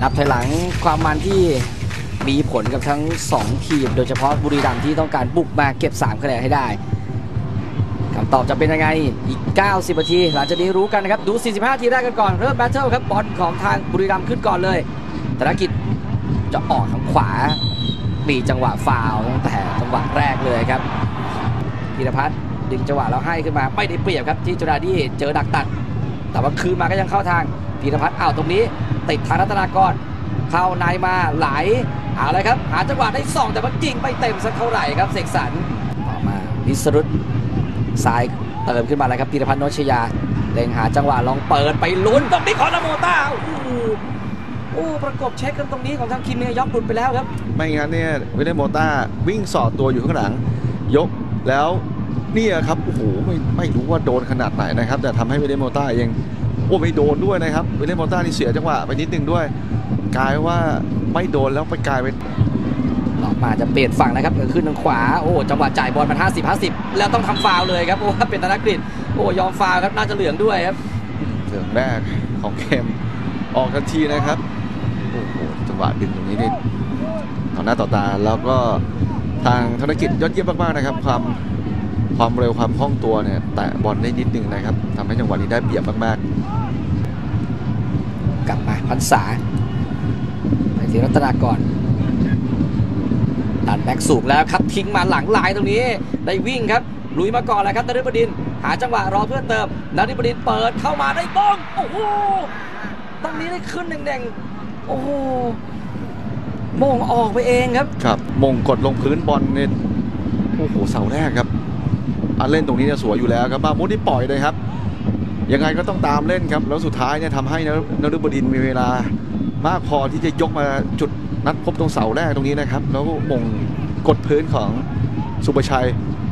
นับถอยหลังความมันที่มีผลกับทั้ง2ทีมโดยเฉพาะบุรีรัมย์ที่ต้องการบุกมาเก็บ3คะแนนให้ได้คำตอบจะเป็นยังไงอีก90นาทีหลังจากนี้รู้กันนะครับดู45นาทีแรกกันก่อนเริ่มแบทเทิลครับบอลของทางบุรีรัมย์ขึ้นก่อนเลยธนกิจจะออกทางขวามีจังหวะฟาวล์ตั้งแต่จังหวะแรกเลยครับพีรพัฒน์ดึงจังหวะแล้วให้ขึ้นมาไม่ได้เปรียบครับที่จุฬาดีเจอดักตัดแต่ว่าคืนมาก็ยังเข้าทางพีรพัฒน์ตรงนี้ติดทางรัตนากรเข้าในมาไหลเอาเลยครับหาจังหวะได้2แต่ว่ายิงไม่เต็มสักเท่าไหร่ครับเสกสรรต่อมาวิสรุตซ้ายเติมขึ้นมาเลยครับพีรพัฒน์โนชยาเล็งหาจังหวะลองเปิดไปลุ้นตรงนี้ของนาโมต้าโอ้ประกบเช็คกันตรงนี้ของทางคิมเมย์ยกหลุดไปแล้วครับไม่งั้นเนี่ยวิลเลมโมต้าวิ่งสอดตัวอยู่ข้างหลังยกแล้วเนี่ยครับโอ้โหไม่รู้ว่าโดนขนาดไหนนะครับแต่ทำให้วิลเลมโมต้าเองไม่โดนด้วยนะครับวิลเลมโมต้านี่เสียจังหวะไปนิดนึงด้วยกลายว่าไม่โดนแล้วไปกลายเป็นออกมาจะเปลี่ยนฝั่งนะครับขึ้นทางขวาจังหวะจ่ายบอลมัน50แล้วต้องทำฟาวล์เลยครับว่าเป็นธนกฤษยอมฟาวล์ครับน่าจะเหลืองด้วยครับเหลืองแรกของเกมออกทันทีนะครับจังหวะดึงตรงนี้นี่ต่อหน้าต่อตาแล้วก็ทางธนกิจยอดเยี่ยมมากๆนะครับความเร็วความคล่องตัวเนี่ยแต่บอลได้นิดนึงนะครับทำให้จังหวะนี้ได้เปรียบมากๆกลับมาพรรษาไปที่รัตนากรดันแบ็กสูงแล้วครับทิ้งมาหลังลายตรงนี้ได้วิ่งครับลุยมาก่อนแล้วครับนฤบดินทร์หาจังหวะรอเพื่อนเติมนฤบดินทร์เปิดเข้ามาได้บ้องตรงนี้ได้ขึ้นแดงมงออกไปเองครับมงกดลงพื้นบอลเนี่ยเสาแรกครับเล่นตรงนี้เนี่ยสวยอยู่แล้วครับมามุดที่ปล่อยเลยครับยังไงก็ต้องตามเล่นครับแล้วสุดท้ายเนี่ยทำให้นฤบดินทร์มีเวลามากพอที่จะยกมาจุดนัดพบตรงเสาแรกตรงนี้นะครับแล้วมงกดพื้นของสุภชัย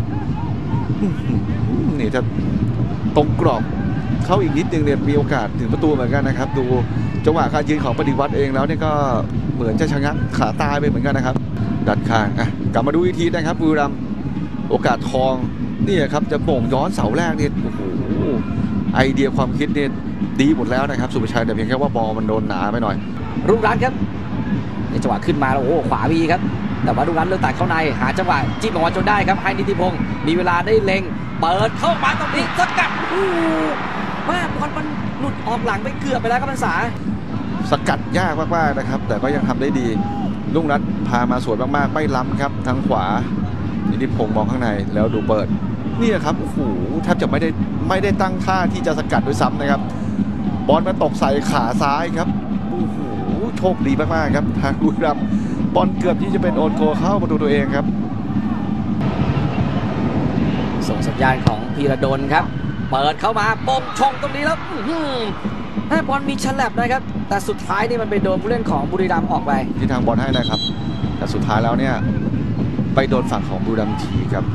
นี่ถ้าตรงกรอบเข้าอีกนิดนึงเนี่ยมีโอกาสถึงประตูเหมือนกันนะครับดูจังหวะการยืนของปฏิวัติเองแล้วเนี่ยก็เหมือนจะชะงักขาตายไปเหมือนกันนะครับดัดข้างกลับมาดูอีกทีนะครับบุรีรัมย์โอกาสทองนี่ครับจะโป่งย้อนเสาแรกเนี่ยไอเดียความคิดเนี่ยดีหมดแล้วนะครับสุภชัยแต่เพียงแค่ว่าบอลมันโดนหนาไปหน่อยรุ่งรัตน์ครับในจังหวะขึ้นมาแล้วขวาวีครับแต่ว่ารุ่งรัตน์เลือกตัดเข้าในหาจังหวะจิ้มออกมาจนได้ครับให้นิติพงศ์มีเวลาได้เล็งเปิดเข้ามาตรงนี้สกัดว่าบอลมันหลุดออกหลังไปเกือบไปแล้วครับพรรษาสกัดยากมากๆนะครับแต่ก็ยังทำได้ดีรุ่งรัตน์พามาสวนมากๆไม่ล้ำครับทางขวานิติพงศ์มองข้างในแล้วดูเปิดนี่ครับแทบจะไม่ได้ตั้งท่าที่จะสกัดด้วยซ้ำนะครับบอลมาตกใส่ขาซ้ายครับโชคดีมากๆครับทางบุรีรัมย์บอลเกือบที่จะเป็นโอนโกเข้าประตูตัวเองครับส่งสัญญาณของพีระดลครับเปิดเข้ามาปงชงตรงนี้แล้วบอลมีฉลับนะครับแต่สุดท้ายนี่มันไปโดนผู้เล่นของบุรีรัมย์ออกไปที่ทางบอลให้นะครับแต่สุดท้ายแล้วเนี่ยไปโดนฝั่งของบุรีรัมย์ทีครับ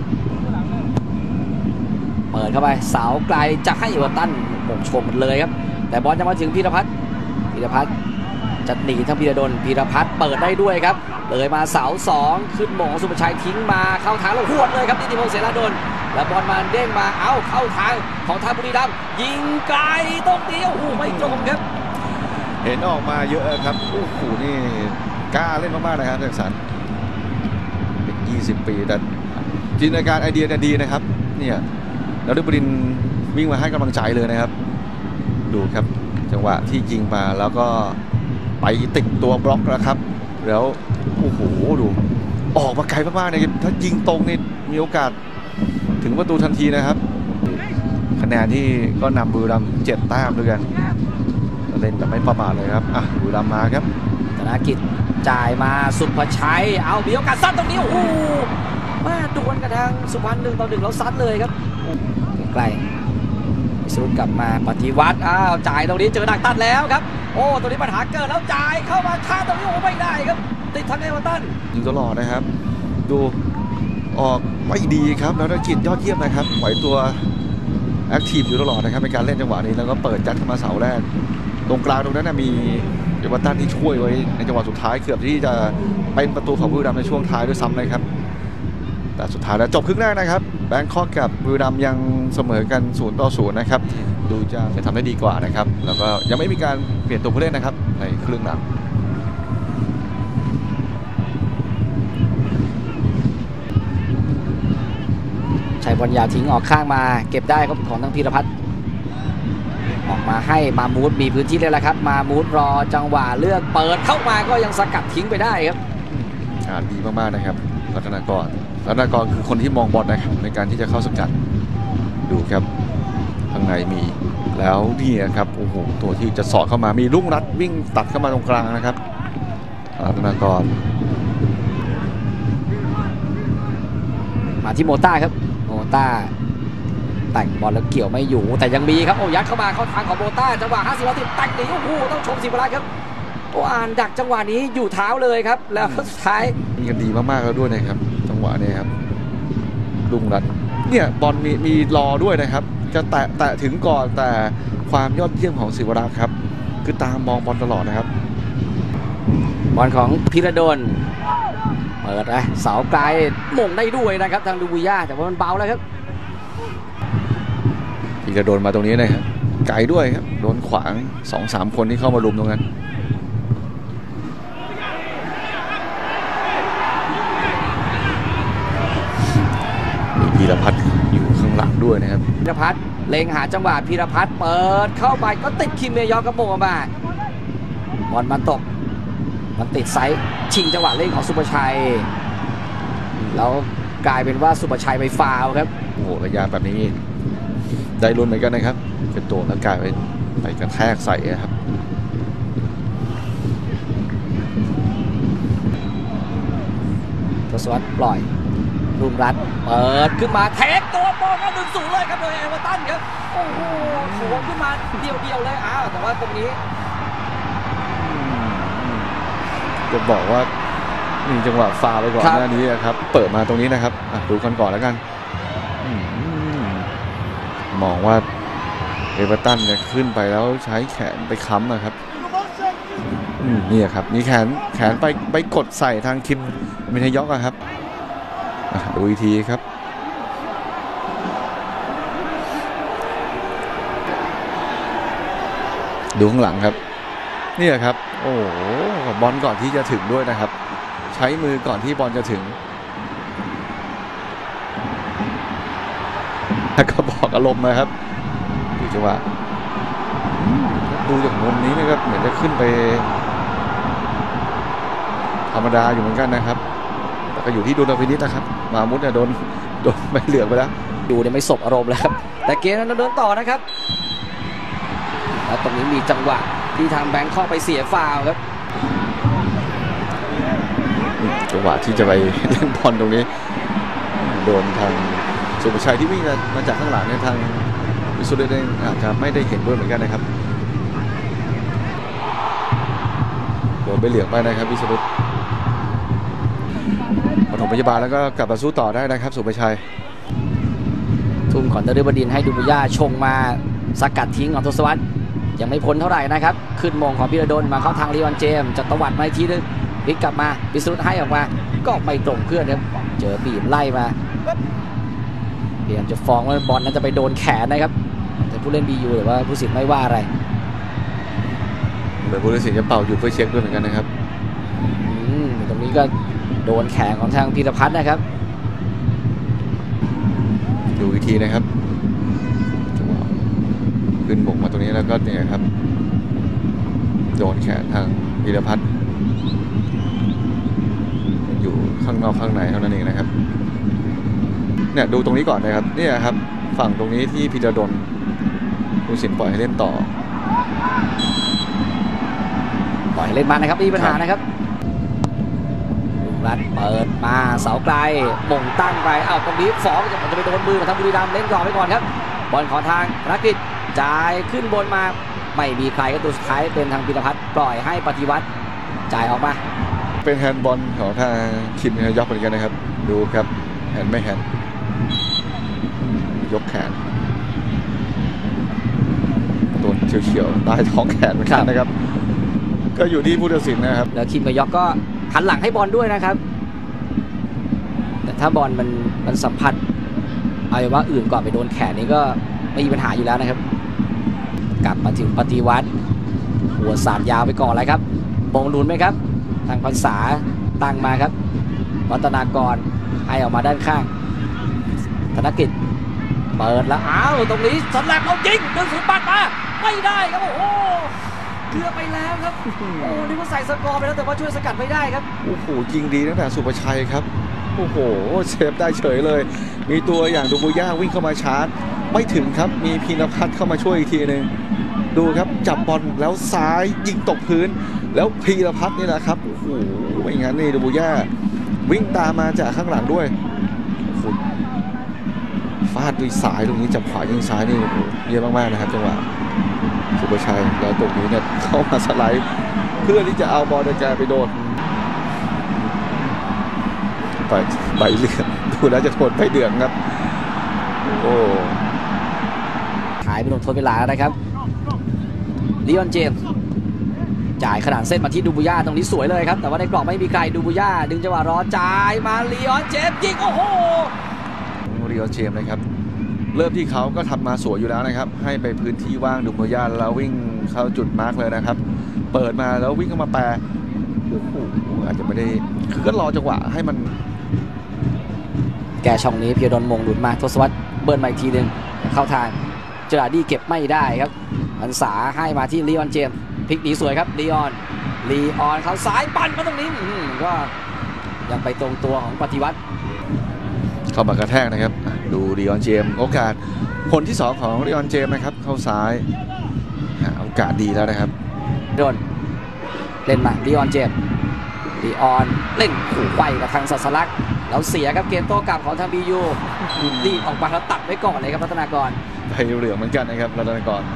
เปิดเข้าไปเสาไกลจะให้เอเวอร์ตันมงชงหมดเลยครับแต่บอลจะมาถึงพีรพัฒน์จะหนีทางพีรพัฒน์เปิดได้ด้วยครับเลยมาเสา2ขึ้นหมงสุภชัยทิ้งมาเข้าทางแล้วหวดเลยครับนิติพงศ์เสนาดลแล้วบอลมาเด้งมาเข้าทางของทางบุรีรัมย์ยิงไกลตรงนี้ไม่ตรงครับเห็นออกมาเยอะครับนี่กล้าเล่นมากๆนะครับเสกสรรเป็น20 ปีแต่จินตนาการไอเดียดีนะครับเนี่ยแล้วนฤบดินทร์วิ่งมาให้กำลังใจเลยนะครับดูครับจังหวะที่ยิงมาแล้วก็ไปติดตัวบล็อกแล้วครับแล้วดูออกมาไกลมากๆนะครับถ้ายิงตรงนี่มีโอกาสถึงประตูทันทีนะครับคะแนนที่ก็นำบุรีรัมย์7 แต้มด้วยกันเล่นแต่ไม่ประมาทเลยครับบุรีรัมย์มาครับธนกิจจ่ายมาสุภชัยมีโอกาสซัดตรงนี้มาดวลกับทางสุพรรณ1-1แล้วซัดเลยครับใกล้ๆสุดกลับมาปฏิวัติจ่ายตรงนี้เจอดักตัดแล้วครับตรงนี้ปัญหาเกิดแล้วจ่ายเข้ามาชาตรงนี้ไม่ได้ครับติดทางเอเวอร์ตันยิงตลอดนะครับดูออกไม่ดีครับแล้วธนกิจยอดเยี่ยมนะครับไหวตัวแอคทีฟอยู่ตลอดนะครับในการเล่นจังหวะนี้แล้วก็เปิดจัดเข้ามาเสาแรกตรงกลางตรงนั้นมีเอเวอร์ตันที่ช่วยไว้ในจังหวะสุดท้ายเกือบที่จะเป็นประตูของบุรีรัมย์ในช่วงท้ายด้วยซ้ำนะครับแต่สุดท้ายแล้วจบครึ่งแรกนะครับแบงคอกกับบุรีรัมย์ยังเสมอกัน0-0นะครับดูจะทำได้ดีกว่านะครับแล้วก็ยังไม่มีการเปลี่ยนตัวผู้เล่นนะครับในครึ่งหลังชัยบอลยาวทิ้งออกข้างมาเก็บได้ครับของทางพีรพัฒน์ออกมาให้มามูดมีพื้นที่เลยแหละครับมามูดรอจังหวะเลือกเปิดเข้ามาก็ยังสกัดทิ้งไปได้ครับดีมากๆนะครับรัตนากรคือคนที่มองบอลนะครับในการที่จะเข้าสกัดดูครับข้างในมีแล้วนี่ครับโอ้โหตัวที่จะสอดเข้ามามีรุ่งรัตน์วิ่งตัดเข้ามาตรงกลางนะครับรัตนากรมาที่โมต้าครับโมต้าแต่งบอลแล้วเกี่ยวไม่อยู่แต่ยังมีครับโอ้ยัดเข้ามาเข้าทางของโมต้าจังหวะ50นาทีแต่งหนีโอ้โหต้องชมศิวรักษ์ครับโอ้อ่านดักจังหวะนี้อยู่เท้าเลยครับแล้วสุดท้ายมีกันดีมากๆแล้วด้วยนะครับจังหวะนี้ครับรุ่งรัตน์เนี่ยบอลมีรอด้วยนะครับจะแตะถึงก่อนแต่ความยอดเยี่ยมของศิวรักษ์ครับคือตามมองบอลตลอดนะครับบอลของพิรดลเปิดนะเสาไกลมงได้ด้วยนะครับทางดูบุย่าแต่ว่ามันเบาแล้วครับพิรดลมาตรงนี้นะครับไกลด้วยครับโดนขวาง 2-3 คนที่เข้ามาลุมตรงนั้นมีพีรพัฒน์อยู่ข้างหลังด้วยนะครับพีรพัฒน์เล็งหาจังหวะพีรพัฒน์เปิดเข้าไปก็ติดคิมเมยอกระโปงออกมาบอลมาตกมันติดไซส์ชิงจังหวะเล่นของสุภชัยแล้วกลายเป็นว่าสุภชัยไปฟาวครับโอ้โหระยะแบบนี้ได้ลุ้นเหมือนกันนะครับเป็นตัวแล้วกลายไปกระแทกใส่ครับทศวรรษปล่อยรุ่งรัตน์เปิดขึ้นมาเทคตัวบอลก็1-0เลยครับโดยเอเวอร์ตันครับโอ้โหสวนขึ้นมาเดียวเลยแต่ว่าตรงนี้จะบอกว่ามีจังหวะฟาวไปก่อนหน้านี้ครับเปิดมาตรงนี้นะครับดูกันก่อนแล้วกันมองว่าเอเวอร์ตันเนี่ยขึ้นไปแล้วใช้แขนไปค้ำนะครับนี่ครับมีแขนไปกดใส่ทางคิมเมทยอกครับดูอีกทีครับดูข้างหลังครับนี่ครับโอ้โหบอลก่อนที่จะถึงด้วยนะครับใช้มือก่อนที่บอลจะถึงแล้วก็บอกอารมณ์นะครับดูจังหวะดูจากมุมนี้นะครับเหมือนจะขึ้นไปธรรมดาอยู่เหมือนกันนะครับแต่ก็อยู่ที่ดุลพินิจนะครับมามุดเนี่ยโดนไม่เหลือไปแล้วดูเนี่ยไม่สบอารมณ์แล้วครับแต่เกมนั้นเดินต่อนะครับแล้วตรงนี้มีจังหวะที่ทางแบงค์เข้าไปเสียฟาวครับจังหวะที่จะไปเล่นบอลตรงนี้โดนทางสุภชัยที่วิ่งมาจากข้างหลังในทางวิสุทธิ์เองอาจจะไม่ได้เห็นด้วยเหมือนกันนะครับโดนไปเหลืองไปนะครับวิสุทธิ์ปฐมพยาบาลแล้วก็กลับมาสู้ต่อได้นะครับสุภชัยทุ่มของนฤบดินทร์ให้ดูบุย่าชงมาสกัดทิ้งของทศวรรษยังไม่พ้นเท่าไหร่นะครับขึ้นมงของพิรดลมาเข้าทางลีออนเจมจะตวัดมาอีกทีนึงพลิกกลับมาวิสุทธิ์ให้ออกมาก็ไม่ตรงเพื่อนครับเจอบีบไล่มาพยายามจะฟ้องว่าบอลนั้นจะไปโดนแขนนะครับแต่ผู้เล่นBUแต่ว่าผู้สินไม่ว่าอะไรเหมือนผู้เล่นสินจะเป่าอยู่เพื่อเช็คด้วยเหมือนกันนะครับตรงนี้ก็โดนแขนของทางพีรพัฒน์นะครับดูอีกทีนะครับขึ้นบกมาตรงนี้แล้วก็เนี่ยครับโดนแขนทางพีรพัฒน์อยู่ข้างนอกข้างในเท่านั้นเองนะครับเนี่ยดูตรงนี้ก่อนนะครับเนี่ยครับฝั่งตรงนี้ที่พีรดลผู้สินปล่อยให้เล่นต่อปล่อยให้เล่นมานะครับไม่มีปัญหานะครับรัดเปิดมาเสาไกลมงตั้งไปตรงนี้ฟ้องจะไปโดนมือของทางบุรีรัมย์เล่นก่อนไปก่อนครับบอลของทางธนกฤษจ่ายขึ้นบนมาไม่มีใครก็ตัวสุดท้ายเป็นทางพีรพัฒน์ปล่อยให้ปฏิวัติจ่ายออกมาเป็นแฮนด์บอลของทางคิมเมทยอกเหมือนกันนะครับดูครับแฮนด์ไม่แฮนด์ยกแขนโดนเฉียวๆใต้ท้องแขนเหมือนกันนะครับก็อยู่ที่ผู้ตัดสินนะครับแล้วคิมเมทยอกก็หันหลังให้บอลด้วยนะครับแต่ถ้าบอลมันสัมผัสเอาไว้ว่าอื่นก่อนไปโดนแขนนี้ก็ไม่มีปัญหาอยู่แล้วนะครับกลับมาถึงปฏิวัติหัวสาดยาวไปก่อนเลยครับมงลุ้นไหมครับทางภาษาตั้งมาครับวัฒนากรให้ออกมาด้านข้างธนกิจเปิดแล้วอ้าวตรงนี้สลับเอายิงดึงสุดปัดมาไม่ได้ครับโอ้โหเกือบไปแล้วครับโอ้นี่ก็ใส่สกอร์ไปแล้วแต่ว่าช่วยสกัดไม่ได้ครับโอ้โหยิงดีตั้งแต่สุภชัยครับโอ้โหเซฟได้เฉยเลยมีตัวอย่างดูบูย่าวิ่งเข้ามาชาร์จไม่ถึงครับมีพีรพัฒน์เข้ามาช่วยอีกทีนึงดูครับจับบอลแล้วซ้ายยิงตกพื้นแล้วพีรพัฒน์นี่แหละครับโอ้โหไม่งั้นนี่ดูบูย่าวิ่งตามมาจากข้างหลังด้วยฟาดด้วยซ้ายตรงนี้จับขวายิงซ้ายนี่โอ้โหเยอะมากๆนะครับจังหวะสุภชัยแล้วตรงนี้เนี่ยเข้ามาสไลด์เพื่อที่จะเอาบอลในการไปโดนใบเหลืองดูแล้วจะโดนใบเหลืองครับโอ้หายไปโดนทดเวลาแล้วนะครับลีออนเจมส์จ่ายขนาดเส้นมาที่ดูบูย่าตรงนี้สวยเลยครับแต่ว่าในกรอบไม่มีใครดูบูย่าดึงจังหวะรอจ่ายมาลีออนเจมส์ยิงโอ้โหลีออนเจมส์นะครับเริ่มที่เขาก็ทำมาสวยอยู่แล้วนะครับให้ไปพื้นที่ว่างดูบูย่าแล้ววิ่งเข้าจุดมาร์กเลยนะครับเปิดมาแล้ววิ่งเข้ามาแปรโอ้โหอาจจะไม่ได้คือก็รอจังหวะให้มันแกช่องนี้เพียรดนมงหลุดมาทศวรรษเบิร์นมาอีกทีหนึ่งเข้าทางเจอร์ดี้เก็บไม่ได้ครับอันสาให้มาที่ลีออนเจมส์พลิกหนีสวยครับลีออนเขาซ้ายปั่นมาตรงนี้ก็ยังไปตรงตัวของปฏิวัติเข้ามากระแทกนะครับดูลีออนเจมส์โอกาสคนที่2ของลีออนเจมส์นะครับเข้าซ้ายโอกาสดีแล้วนะครับโดนเล่นมาลีออนเจมส์ลีออนเล่นขู่ไฟกับทางศาสลักษณ์แล้วเสียครับเกมโต้กลับของทางบียูรีบออกมาแล้วตัดไว้ก่อนเลยครับรัตนากรใบเหลืองเหมือนกันนะครับรัตนากร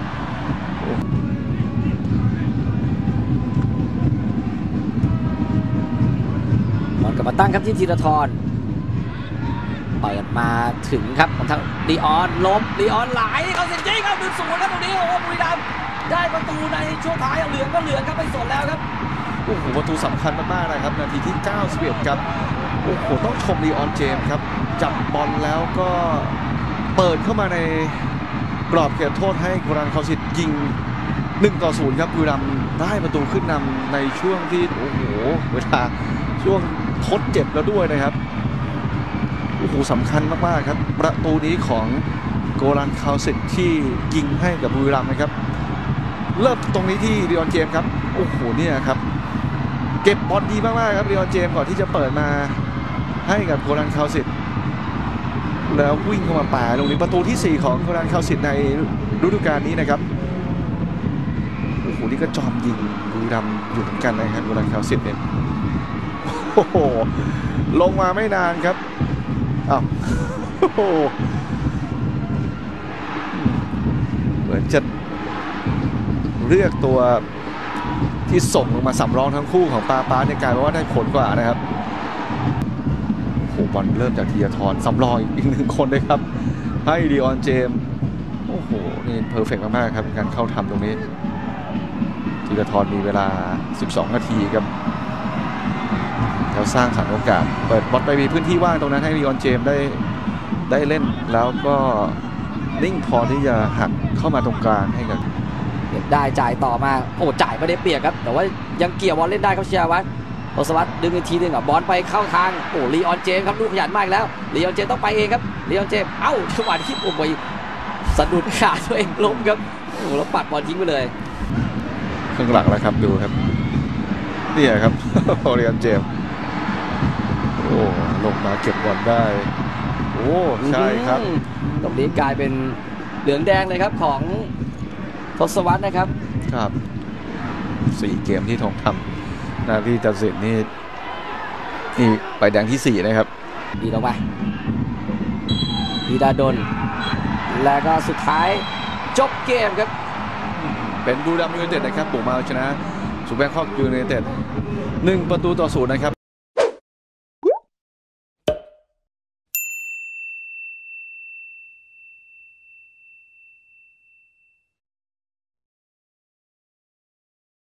บอลกลับมาตั้งครับที่ธีรทรเปิดมาถึงครับของทางลีออนล้มลีออนไหลเอาเส้นยิงเอา1-0ครับตรงนี้โอ้บุรีรัมย์ได้ประตูในช่วงท้ายเหลืองก็เหลืองครับไปสดแล้วครับโอ้โหประตูสำคัญมากๆนะครับนาทีที่91ครับโอ้โหต้องชมลีออนเจมส์ครับจับบอลแล้วก็เปิดเข้ามาในกรอบเขตโทษให้กุรันเขาสิทธิ์ยิง1-0ครับบุรีรัมย์ได้ประตูขึ้นนำในช่วงที่โอ้โหเวลาช่วงทดเจ็บแล้วด้วยนะครับโอ้โหสำคัญมากๆครับประตูนี้ของโกรันเขาสิทธิ์ที่ยิงให้กับบุรีรัมย์นะครับเริ่มตรงนี้ที่ลีออนเจมส์ครับโอ้โหเนี่ยครับเก็บบอลดีมากๆครับลีออนเจมส์ก่อนที่จะเปิดมาให้กับโกรันเขาสิทธิ์แล้ววิ่งเข้ามาป่าตรงนี้ประตูที่4ของโกรันเขาสิทธิ์ในฤดูกาลนี้นะครับโอ้โหนี่ก็จอมยิงบุรีรัมย์อยู่เหมือนกันนะครับโกรันเขาสิทธิ์เนี่ยโอ้โหลงมาไม่นานครับอ้าวโอ้โหเหมือนจะเรียกตัวที่ส่งลงมาสำรองทั้งคู่ของปาเนี่ยกลายเป็นว่าได้ผลกว่านะครับโอ้บอลเริ่มจากธีรทรสำรองอีก1คนเลยครับให้ลีออนเจมส์โอ้โหนี่เพอร์เฟกต์มากๆครับการเข้าทำตรงนี้ธีรทรมีเวลา12 นาทีครับแล้วสร้างสรรค์โอกาสเปิดบอลไปมีพื้นที่ว่างตรงนั้นให้ลีออนเจมส์ได้เล่นแล้วก็นิ่งพอที่จะหักเข้ามาตรงกลางให้กับได้จ่ายต่อมาโอ้จ่ายไม่ได้เปรียบครับแต่ว่ายังเกี่ยวบอลเล่นได้ครับเชียร์วัฒน์ทศวรรษดึงอีกทีนึงบอลไปเข้าทางโอ้ลีออนเจมส์ครับลูกขยันมากแล้วลีออนเจมส์ต้องไปเองครับลีออนเจมส์เอ้าจังหวะที่โอ้ยสะดุดขาตัวเองล้มครับโอ้แล้วปัดบอลทิ้งไปเลยข้างหลังแล้วครับดูครับนี่ครับลีออนเจมส์โอ้ลงมาเก็บบอลได้โอ้ใช่ครับตรงนี้กลายเป็นเหลืองแดงเลยครับของทศวรรษนะครับครับ4 เกมที่ทงทำนาทีตัดสินนี่ใบแดงที่4นะครับดีลงไปพีดาดลแล้วก็สุดท้ายจบเกมครับเป็นบุรีรัมย์ยูไนเต็ดนะครับบุกมาชนะสุแบงคอกยูไนเต็ด1-0นะครับ